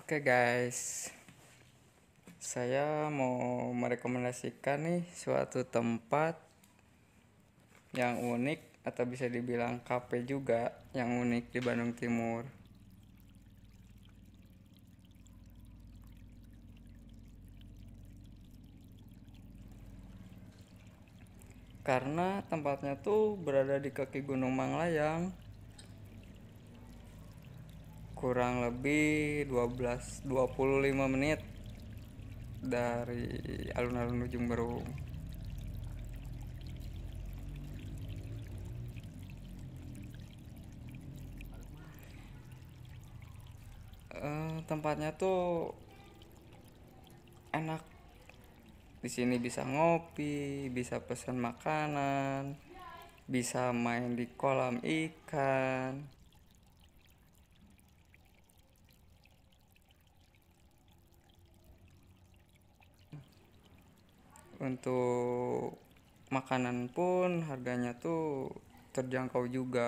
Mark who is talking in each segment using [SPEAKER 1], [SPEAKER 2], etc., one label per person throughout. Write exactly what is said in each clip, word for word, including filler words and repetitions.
[SPEAKER 1] Oke guys, saya mau merekomendasikan nih suatu tempat yang unik atau bisa dibilang kafe juga yang unik di Bandung Timur. Karena tempatnya tuh berada di kaki Gunung Manglayang, kurang lebih dua belas dua puluh lima menit dari alun-alun Ujung Berung. Eh, tempatnya tuh enak. Di sini bisa ngopi, bisa pesan makanan, bisa main di kolam ikan. Untuk makanan pun harganya tuh terjangkau juga.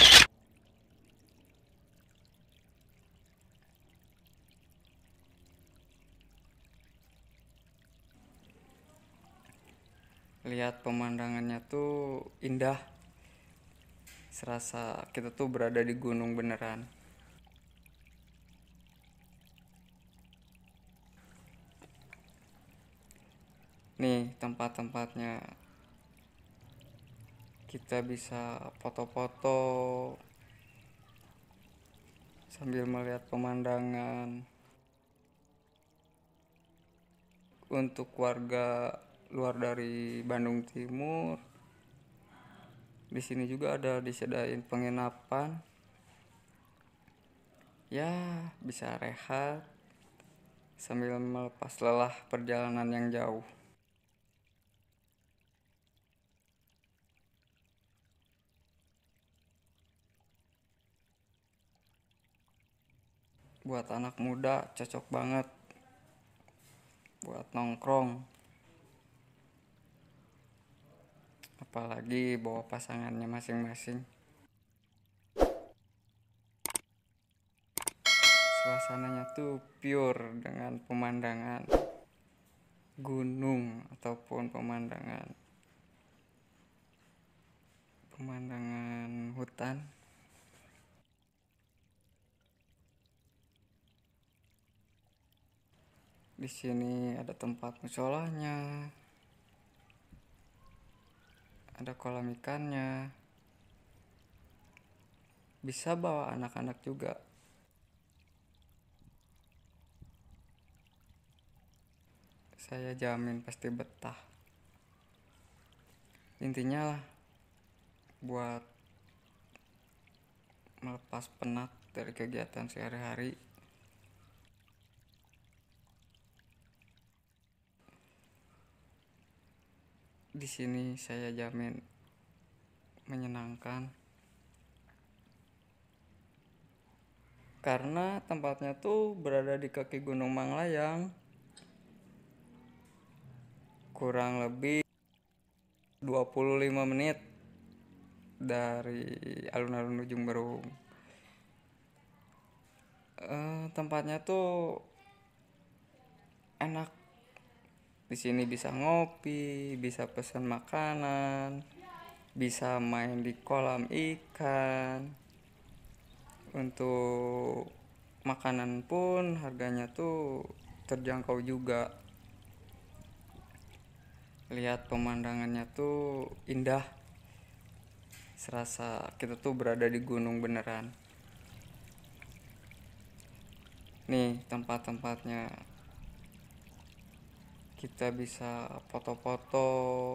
[SPEAKER 1] Lihat pemandangannya tuh indah. Serasa kita tuh berada di gunung beneran. Nih tempat-tempatnya, kita bisa foto-foto sambil melihat pemandangan. Untuk warga luar dari Bandung Timur, di sini juga ada disediain penginapan. Ya, bisa rehat sambil melepas lelah perjalanan yang jauh. Buat anak muda cocok banget buat nongkrong, apalagi bawa pasangannya masing-masing. Suasananya tuh pure dengan pemandangan gunung ataupun pemandangan pemandangan hutan. Di sini ada tempat musolahnya, ada kolam ikannya. Bisa bawa anak-anak juga. Saya jamin pasti betah. Intinya lah, buat melepas penat dari kegiatan sehari-hari. Di sini saya jamin menyenangkan. Karena tempatnya tuh berada di kaki Gunung Manglayang, kurang lebih dua puluh lima menit dari alun-alun Ujung Berung. Eh, tempatnya tuh enak. Di sini bisa ngopi, bisa pesan makanan, bisa main di kolam ikan. Untuk makanan pun harganya tuh terjangkau juga. Lihat pemandangannya tuh indah. Serasa kita tuh berada di gunung beneran. Nih tempat-tempatnya, kita bisa foto-foto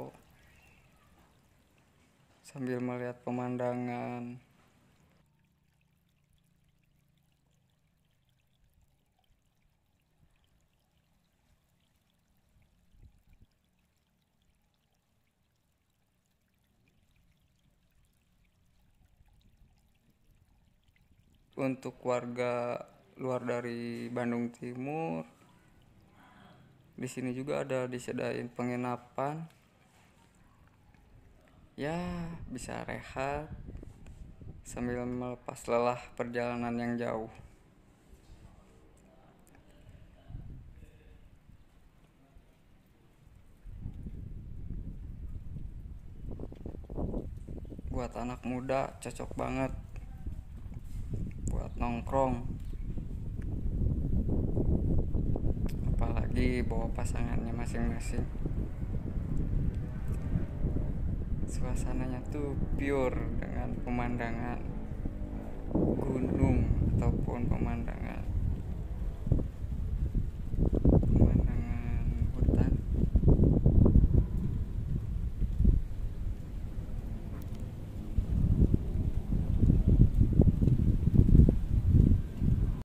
[SPEAKER 1] sambil melihat pemandangan. Untuk warga luar dari Bandung Timur, di sini juga ada disediain penginapan. Ya, bisa rehat sambil melepas lelah perjalanan yang jauh. buat anak muda cocok banget buat nongkrong, apalagi bawa pasangannya masing-masing. Suasananya tuh pure dengan pemandangan gunung ataupun pemandangan